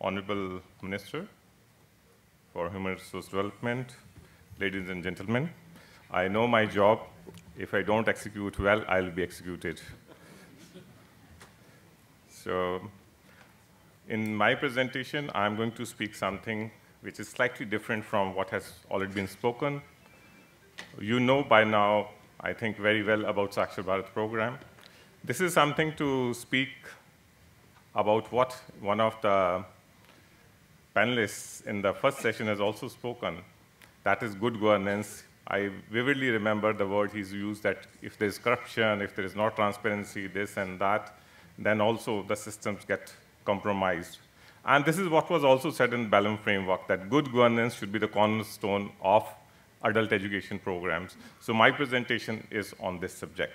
Honorable Minister for Human Resource Development, ladies and gentlemen, I know my job. If I don't execute well, I'll be executed. So, in my presentation, I'm going to speak something which is slightly different from what has already been spoken. You know by now, I think very well about Saakshar Bharat program. This is something to speak about what one of the panelists in the first session has also spoken. That is good governance. I vividly remember the word he's used, that if there's corruption, if there is no transparency, this and that, then also the systems get compromised. And this is what was also said in Balaam framework, that good governance should be the cornerstone of adult education programs. So my presentation is on this subject.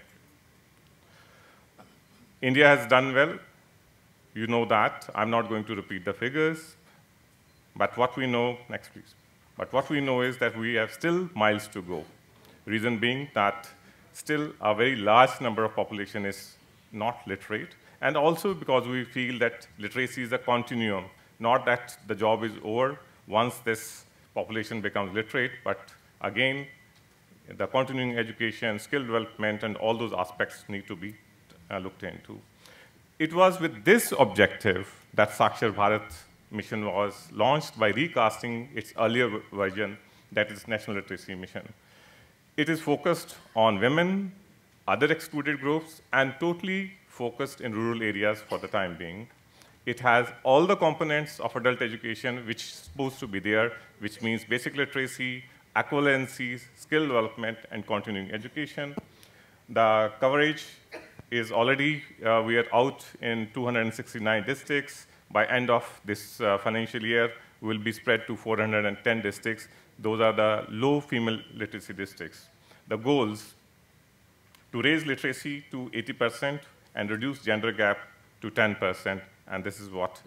India has done well. You know that. I'm not going to repeat the figures. But what we know, next please. But what we know is that we have still miles to go. Reason being that still a very large number of population is not literate. And also because we feel that literacy is a continuum, not that the job is over once this population becomes literate, but again, the continuing education, skill development, and all those aspects need to be looked into. It was with this objective that Saakshar Bharat mission was launched by recasting its earlier version, that is National Literacy Mission. It is focused on women, other excluded groups, and totally focused in rural areas for the time being. It has all the components of adult education which is supposed to be there, which means basic literacy, equivalencies, skill development, and continuing education. The coverage is already, we are out in 269 districts. By end of this financial year, we will be spread to 410 districts. Those are the low female literacy districts. The goals: to raise literacy to 80% and reduce gender gap to 10%, and this is what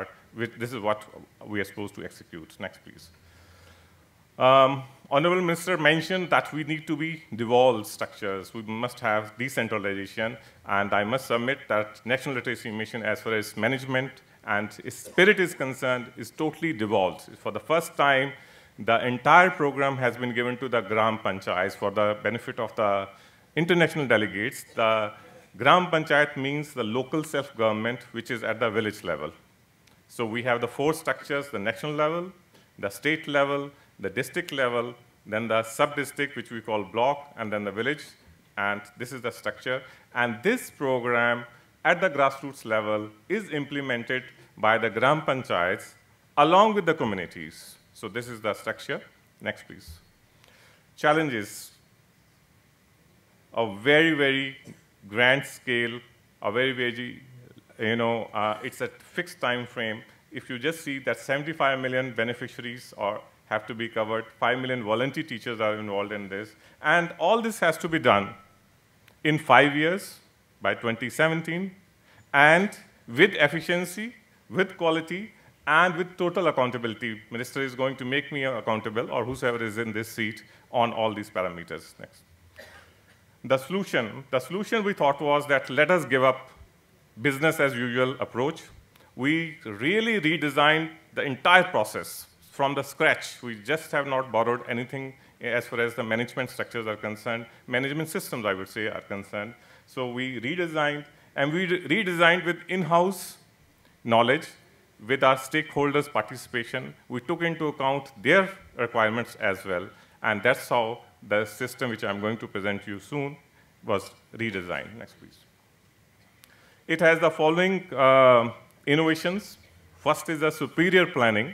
we are supposed to execute. Next, please. Honorable Minister mentioned that we need to be devolved structures. We must have decentralization, and I must submit that National Literacy Mission, as far as management and its spirit is concerned, is totally devolved. For the first time, the entire program has been given to the Gram Panchayats for the benefit of the international delegates. The Gram Panchayat means the local self-government, which is at the village level. So we have the four structures: the national level, the state level, the district level, then the sub-district, which we call block, and then the village. And this is the structure. And this program at the grassroots level is implemented by the Gram Panchayats along with the communities. So this is the structure. Next, please. Challenges: a very, very grand scale, a very, very, it's a fixed time frame. If you just see that 75 million beneficiaries have to be covered, 5 million volunteer teachers are involved in this, and all this has to be done in 5 years by 2017, and with efficiency, with quality, and with total accountability. Minister is going to make me accountable, or whosoever is in this seat, on all these parameters. Next. The solution we thought was that let us give up business as usual approach. We really redesigned the entire process from the scratch. We just have not borrowed anything as far as the management structures are concerned, management systems, I would say, are concerned. So we redesigned, and we redesigned with in-house knowledge, with our stakeholders' participation. We took into account their requirements as well, and that's how the system, which I'm going to present to you soon, was redesigned. Next, please. It has the following innovations. First is the superior planning,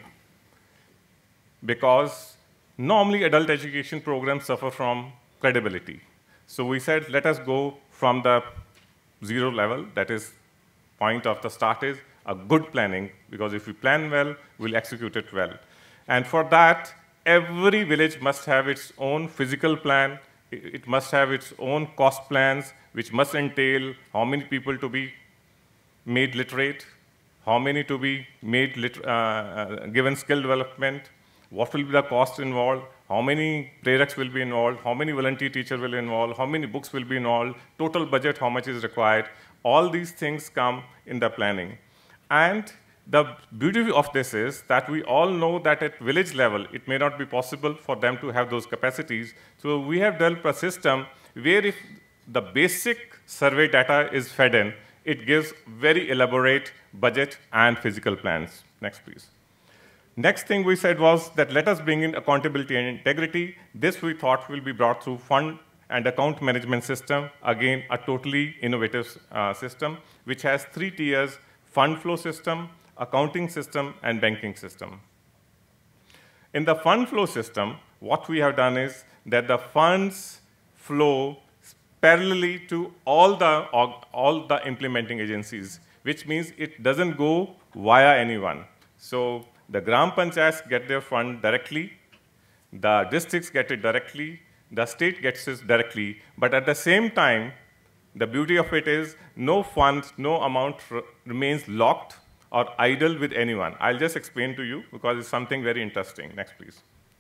because normally adult education programs suffer from credibility. So we said, let us go from the zero level, that is, point of the start is a good planning, because if we plan well, we'll execute it well. And for that, every village must have its own physical plan. It must have its own cost plans, which must entail how many people to be made literate, how many to be made given skill development, what will be the cost involved, how many prereqs will be involved, how many volunteer teachers will be involved, how many books will be involved, total budget, how much is required. All these things come in the planning. And the beauty of this is that we all know that at village level, it may not be possible for them to have those capacities. So we have developed a system where if the basic survey data is fed in, it gives very elaborate budget and physical plans. Next, please. Next thing we said was that let us bring in accountability and integrity. This we thought will be brought through fund and account management system. Again, a totally innovative system, which has 3 tiers: fund flow system, accounting system, and banking system. In the fund flow system, what we have done is that the funds flow parallelly to all the implementing agencies, which means it doesn't go via anyone. So the Gram Panchayats get their fund directly, the districts get it directly, the state gets it directly, but at the same time, the beauty of it is no fund, no amount remains locked or idle with anyone. I'll just explain to you because it's something very interesting. Next, please.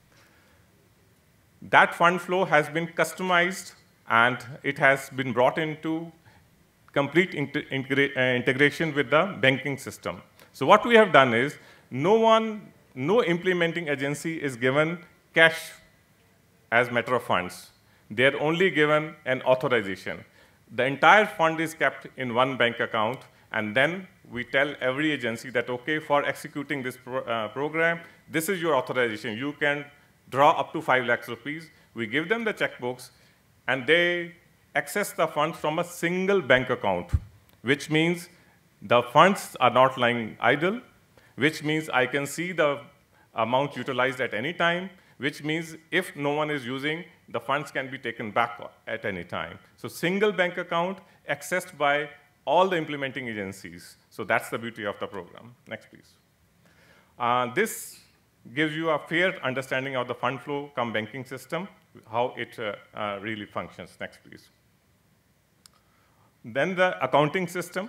That fund flow has been customized and it has been brought into complete integration with the banking system. So what we have done is no implementing agency is given cash as matter of funds. They are only given an authorization. The entire fund is kept in one bank account, and then we tell every agency that, okay, for executing this program, this is your authorization. You can draw up to 5 lakhs rupees. We give them the checkbooks, and they access the funds from a single bank account, which means the funds are not lying idle, which means I can see the amount utilized at any time, which means if no one is using, the funds can be taken back at any time. So single bank account accessed by all the implementing agencies. So that's the beauty of the program. Next, please. This gives you a fair understanding of the fund flow come banking system, how it really functions. Next, please. Then the accounting system.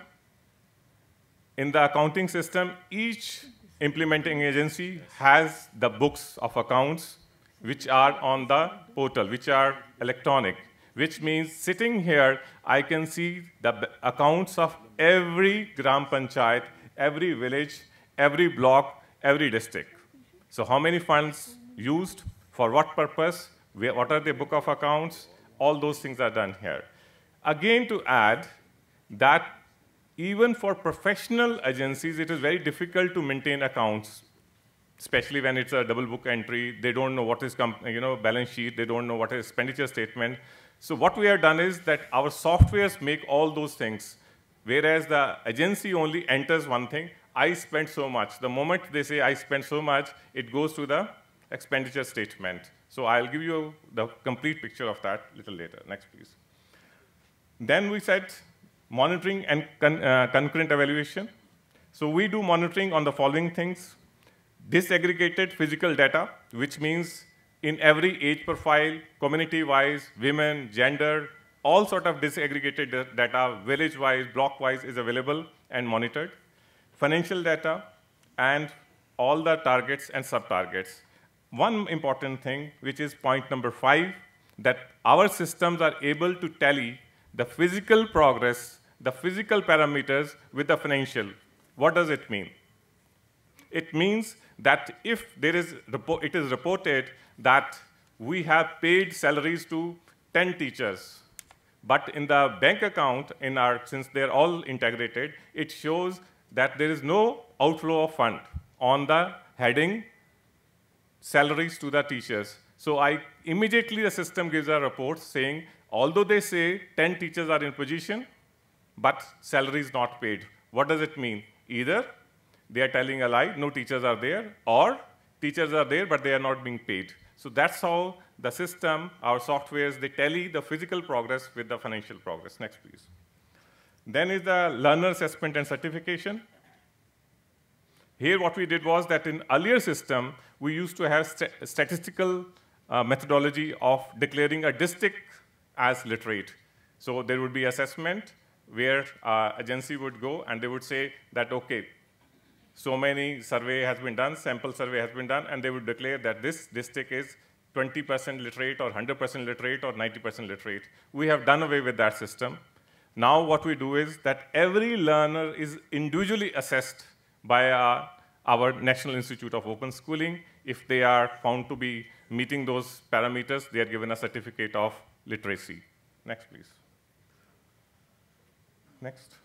In the accounting system, each implementing agency has the books of accounts which are on the portal, which are electronic, which means sitting here, I can see the accounts of every Gram Panchayat, every village, every block, every district. So how many funds used, for what purpose, what are the book of accounts, all those things are done here. Again, to add that even for professional agencies, it is very difficult to maintain accounts, especially when it's a double book entry. They don't know what is balance sheet. They don't know what is expenditure statement. So what we have done is that our softwares make all those things, whereas the agency only enters one thing, I spent so much. The moment they say I spent so much, it goes to the expenditure statement. So I'll give you the complete picture of that a little later. Next, please. Then we said monitoring and concurrent evaluation. So we do monitoring on the following things: disaggregated physical data, which means in every age profile, community-wise, women, gender, all sort of disaggregated data, village-wise, block-wise, is available and monitored. Financial data, and all the targets and sub-targets. One important thing, which is point number 5, that our systems are able to tally the physical progress, the physical parameters with the financial. What does it mean? It means that if it is reported that we have paid salaries to 10 teachers, but in the bank account, since they're all integrated, it shows that there is no outflow of fund on the heading salaries to the teachers. So immediately the system gives a report saying, although they say 10 teachers are in position, but salary is not paid. What does it mean? Either they are telling a lie, no teachers are there, or teachers are there, but they are not being paid. So that's how the system, our softwares, they tally the physical progress with the financial progress. Next, please. Then is the learner assessment and certification. Here what we did was that in earlier system, we used to have statistical methodology of declaring a district as literate. So there would be assessment where agency would go and they would say that, okay, so many survey has been done, sample survey has been done, and they would declare that this district is 20% literate or 100% literate or 90% literate. We have done away with that system. Now what we do is that every learner is individually assessed by our National Institute of Open Schooling. If they are found to be meeting those parameters, they are given a certificate of literacy. Next, please. Next.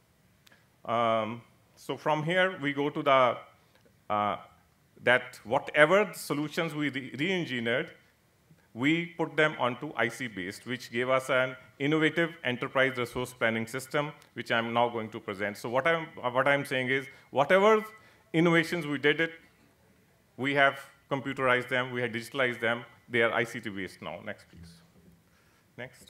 So from here, we go to the, that whatever solutions we re-engineered, we put them onto IC-based, which gave us an innovative enterprise resource planning system, which I'm now going to present. So what I'm saying is, whatever innovations we did it, we have computerized them, we have digitalized them, they are ICT-based now. Next, please. Next.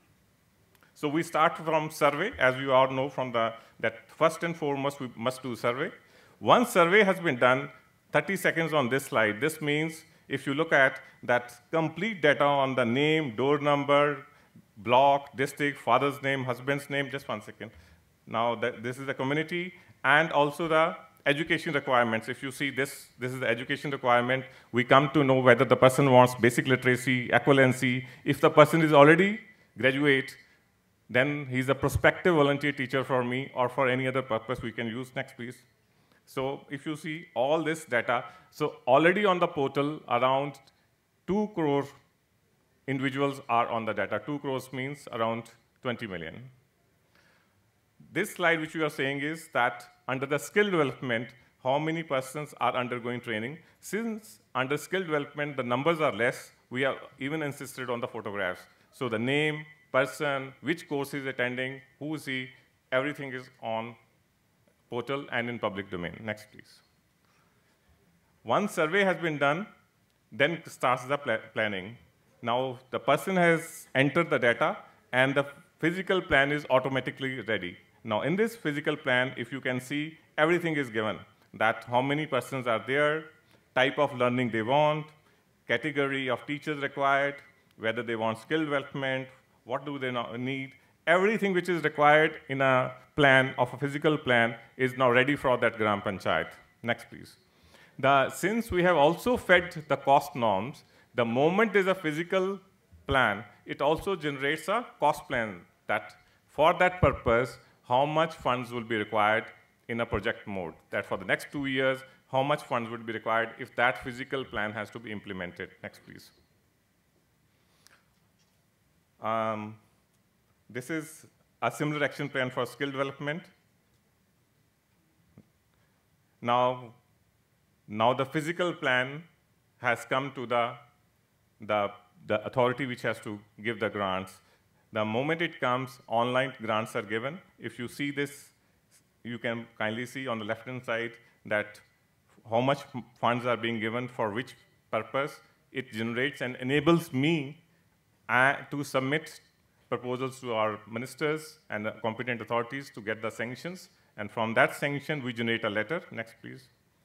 So we start from survey, as you all know from that first and foremost, we must do survey. Once survey has been done, 30 seconds on this slide, this means if you look at that complete data on the name, door number, block, district, father's name, husband's name, just 1 second. Now, this is the community, and also the education requirements. If you see this is the education requirement. We come to know whether the person wants basic literacy, equivalency. If the person is already graduate, then he's a prospective volunteer teacher for me or for any other purpose we can use. Next, please. So if you see all this data, so already on the portal, around 2 crore individuals are on the data. 2 crores means around 20 million. This slide which we are saying is that under the skill development, how many persons are undergoing training. Since under skill development, the numbers are less, we have even insisted on the photographs. So the name, person, which course is attending, who is he, everything is on portal and in public domain. Next, please. Once survey has been done, then starts the planning. Now, the person has entered the data, and the physical plan is automatically ready. Now, in this physical plan, if you can see, everything is given, that how many persons are there, type of learning they want, category of teachers required, whether they want skill development, what do they need. Everything which is required in a plan, of a physical plan, is now ready for that Gram Panchayat. Next, please. Since we have also fed the cost norms, the moment there's a physical plan, it also generates a cost plan that for that purpose, how much funds will be required in a project mode. That for the next 2 years, how much funds would be required if that physical plan has to be implemented. Next, please. This is a similar action plan for skill development. Now the physical plan has come to the authority which has to give the grants. The moment it comes, online grants are given. If you see this, you can kindly see on the left-hand side that how much funds are being given for which purpose. It generates and enables me to submit proposals to our ministers and the competent authorities to get the sanctions. And from that sanction, we generate a letter. Next, please.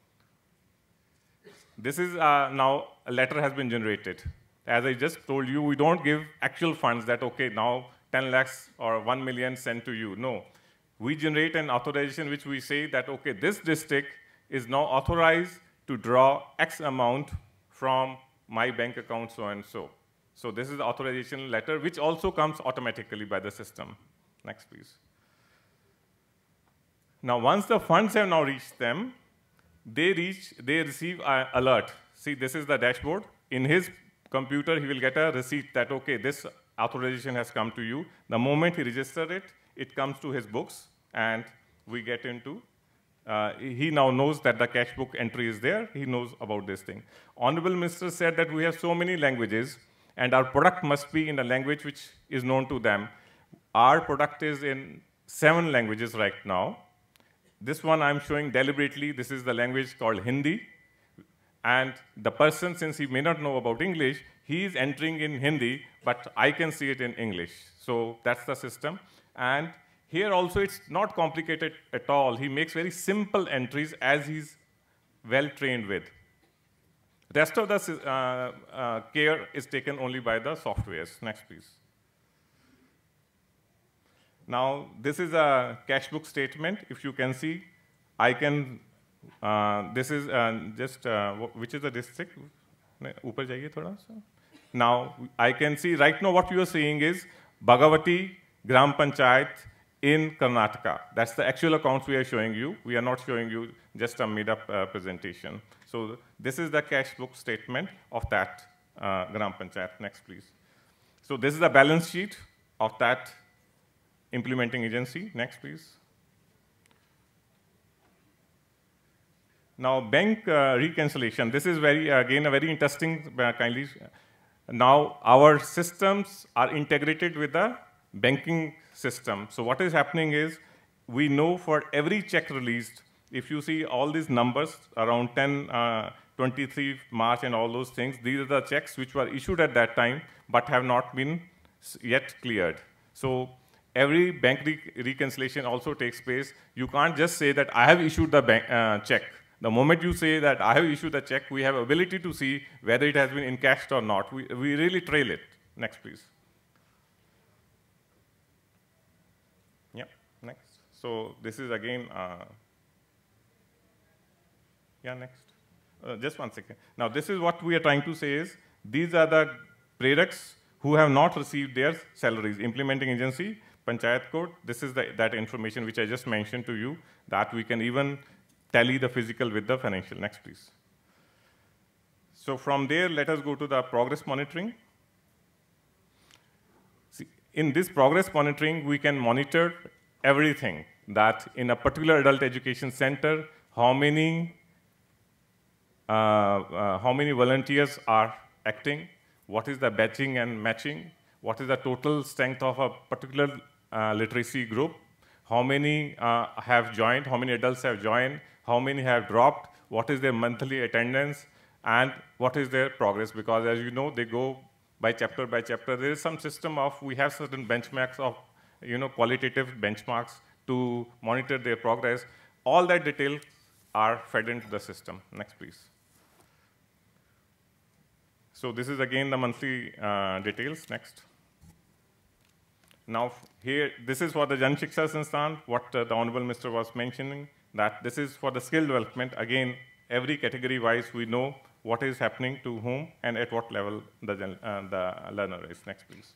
This is now a letter has been generated. As I just told you, we don't give actual funds that, okay, now 10 lakhs or 1 million sent to you. No. We generate an authorization which we say that, okay, this district is now authorized to draw X amount from my bank account, so and so. So this is the authorization letter, which also comes automatically by the system. Next, please. Now, once the funds have now reached them, they receive an alert. See, this is the dashboard. In his computer, he will get a receipt that, okay, this authorization has come to you. The moment he registers it, it comes to his books, and we get into, he now knows that the cash book entry is there. He knows about this thing. Honorable Minister said that we have so many languages, and our product must be in a language which is known to them. Our product is in 7 languages right now. This one I'm showing deliberately. This is the language called Hindi. And the person, since he may not know about English, he is entering in Hindi, but I can see it in English. So that's the system. And here also, it's not complicated at all. He makes very simple entries as he's well trained with. Rest of the care is taken only by the softwares. Next, please. Now, this is a cash book statement. If you can see, I can, this is which is the district? Upar jaiye thoda sa. Now, I can see right now what you are seeing is Bhagavati Gram Panchayat in Karnataka. That's the actual accounts we are showing you. We are not showing you just a made-up presentation. So this is the cash book statement of that Gram Panchayat. Next, please. So this is the balance sheet of that implementing agency. Next, please. Now, bank reconciliation. This is again, a very interesting, kindly. Now, our systems are integrated with the banking system. So what is happening is, we know for every check released, if you see all these numbers around 23 March and all those things, these are the checks which were issued at that time, but have not been yet cleared. So every bank reconciliation also takes place. You can't just say that I have issued the check. The moment you say that I have issued the check, we have ability to see whether it has been encashed or not. We really trail it. Next, please. Yeah, next. So this is again, yeah, next. Just one second. Now, this is what we are trying to say is, these are the prereqs who have not received their salaries. Implementing agency, Panchayat Code, this is that information which I just mentioned to you, that we can even tally the physical with the financial. Next, please. So from there, let us go to the progress monitoring. See, in this progress monitoring, we can monitor everything, that in a particular adult education center, how many volunteers are acting, what is the batching and matching, what is the total strength of a particular literacy group, how many have joined, how many adults have joined, how many have dropped, what is their monthly attendance, and what is their progress. Because as you know, they go by chapter by chapter. There is some system of, we have certain benchmarks of, qualitative benchmarks to monitor their progress. All that detail are fed into the system. Next, please. So this is again the monthly details. Next. Now here, this is for the Jan Shiksha Sansthan, what the Honorable Minister was mentioning, that this is for the skill development. Again, every category-wise, we know what is happening to whom and at what level the learner is. Next, please.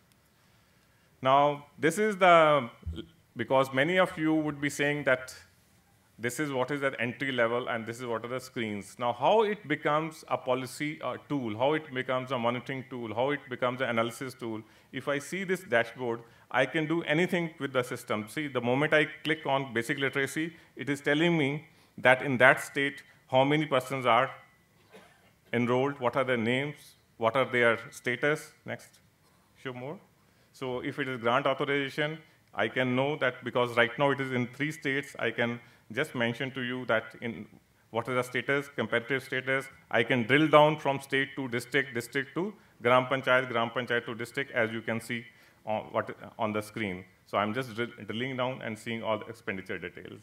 Now, this is because many of you would be saying that this is what is at entry level and this is what are the screens. Now, how it becomes a policy tool, how it becomes a monitoring tool, how it becomes an analysis tool. If I see this dashboard, I can do anything with the system. See, the moment I click on basic literacy, it is telling me that in that state, how many persons are enrolled, what are their names, what are their status. Next, show more. So if it is grant authorization, I can know that because right now it is in 3 states, I can just mention to you that in what is the status, comparative status. I can drill down from state to district, district to Gram Panchayat to district, as you can see on the screen. So I'm just drilling down and seeing all the expenditure details.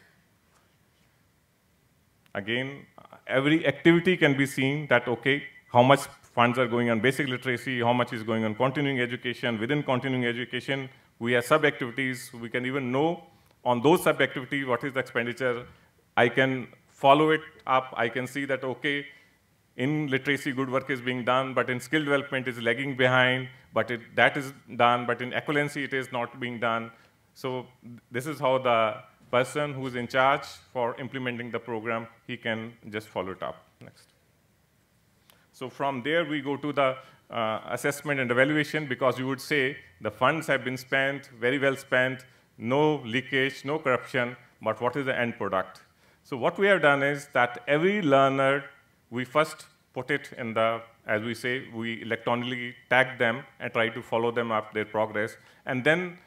Again, every activity can be seen that, okay, how much funds are going on basic literacy, how much is going on continuing education. Within continuing education, we have sub-activities. We can even know on those sub-activities what is the expenditure. I can follow it up. I can see that, okay, in literacy, good work is being done, but in skill development, is lagging behind, but that is done, but in equivalency, it is not being done. So this is how the person who is in charge for implementing the program, he can just follow it up. Next. So from there, we go to the assessment and evaluation, because you would say the funds have been spent, very well spent, no leakage, no corruption, but what is the end product? So what we have done is that every learner, we first put it in the, as we say, we electronically tag them and try to follow them up their progress. And then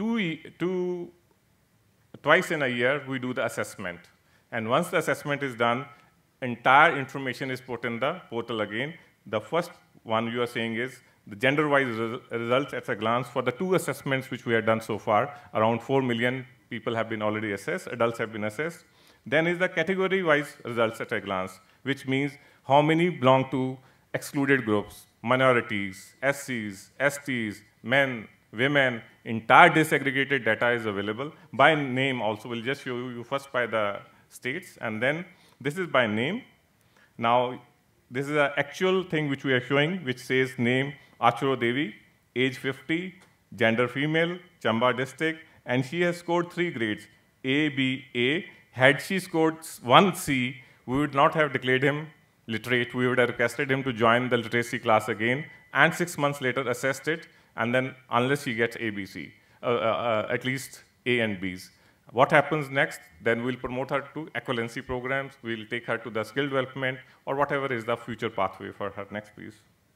twice in a year, we do the assessment. And once the assessment is done, entire information is put in the portal again. The first one you are saying is the gender-wise results at a glance for the 2 assessments which we have done so far. Around 4 million people have been already assessed, adults have been assessed. Then is the category-wise results at a glance, which means how many belong to excluded groups, minorities, SCs, STs, men, women. Entire disaggregated data is available by name also. We'll just show you first by the states, and then this is by name. Now, this is an actual thing which we are showing, which says name Achuro Devi, age 50, gender female, Chamba district, and she has scored 3 grades, A, B, A, Had she scored 1C, we would not have declared him literate. We would have requested him to join the literacy class again, and 6 months later assessed it, and then unless he gets ABC, at least A and Bs. What happens next? Then we'll promote her to equivalency programs, we'll take her to the skill development, or whatever is the future pathway for her. Next, please.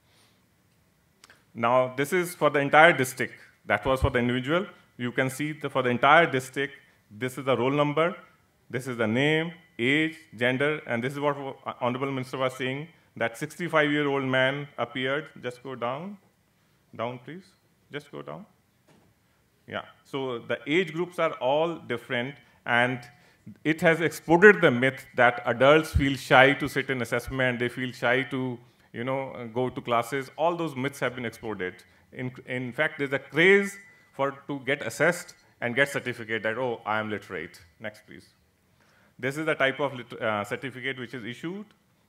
Now, this is for the entire district. That was for the individual. You can see for the entire district, this is the roll number, this is the name, age, gender, and this is what Honorable Minister was saying, that 65-year-old man appeared. Just go down. Down, please. Just go down. Yeah. So the age groups are all different, and it has exploded the myth that adults feel shy to sit in assessment, they feel shy to go to classes. All those myths have been exploded. In fact, there's a craze to get assessed and get certificate that, oh, I am literate. Next, please. This is the type of certificate which is issued.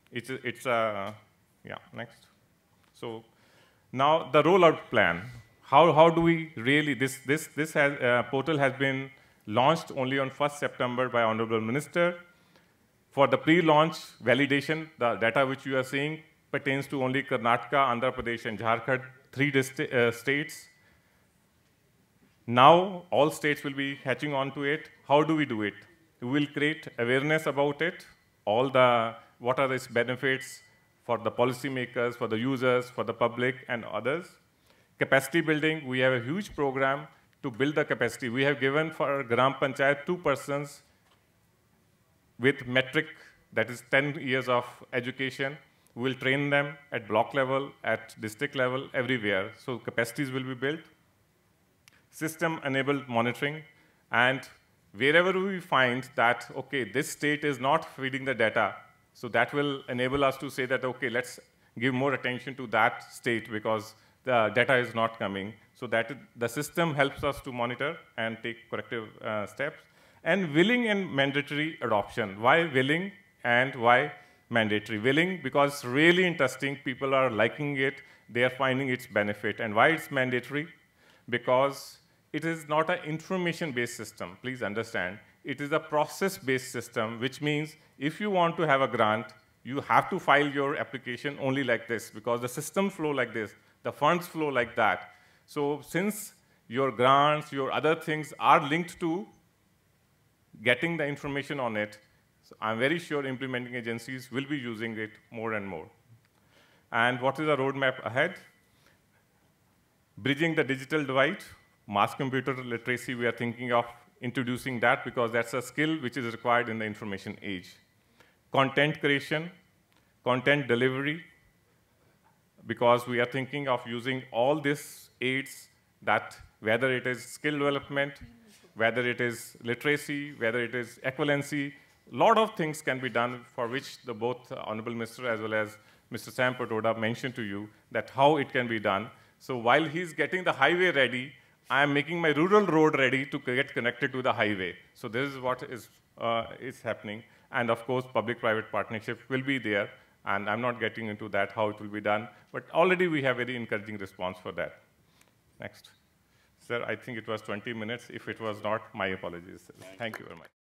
Yeah, next. So now the rollout plan. How do we really, this portal has been launched only on 1st September by Honorable Minister. For the pre-launch validation, the data which you are seeing pertains to only Karnataka, Andhra Pradesh, and Jharkhand, 3 states. Now, all states will be hatching on to it. How do we do it? We will create awareness about it, what are its benefits for the policymakers, for the users, for the public, and others. Capacity building, we have a huge program to build the capacity. We have given for Gram Panchayat 2 persons with metric, that is 10 years of education. We will train them at block level, at district level, everywhere. So capacities will be built. System-enabled monitoring, and wherever we find that, okay, this state is not feeding the data, so that will enable us to say that, okay, let's give more attention to that state because the data is not coming. So that the system helps us to monitor and take corrective steps. And willing and mandatory adoption. Why willing and why mandatory? Willing because it's really interesting, people are liking it, they are finding its benefit. And why it's mandatory? Because it is not an information-based system, please understand. It is a process-based system, which means if you want to have a grant, you have to file your application only like this, because the system flow like this, the funds flow like that. So since your grants, your other things are linked to getting the information on it, so I'm very sure implementing agencies will be using it more and more. And what is the roadmap ahead? Bridging the digital divide. Mass computer literacy, we are thinking of introducing that because that's a skill which is required in the information age. Content creation, content delivery, because we are thinking of using all these aids, that whether it is skill development, whether it is literacy, whether it is equivalency, a lot of things can be done for which both Honorable Minister as well as Mr. Sam Patoda mentioned to you that how it can be done. So while he's getting the highway ready, I am making my rural road ready to get connected to the highway. So this is what is happening. And of course, public-private partnership will be there. And I'm not getting into that, how it will be done. But already we have very encouraging response for that. Next. Sir, I think it was 20 minutes. If it was not, my apologies. Thank you very much.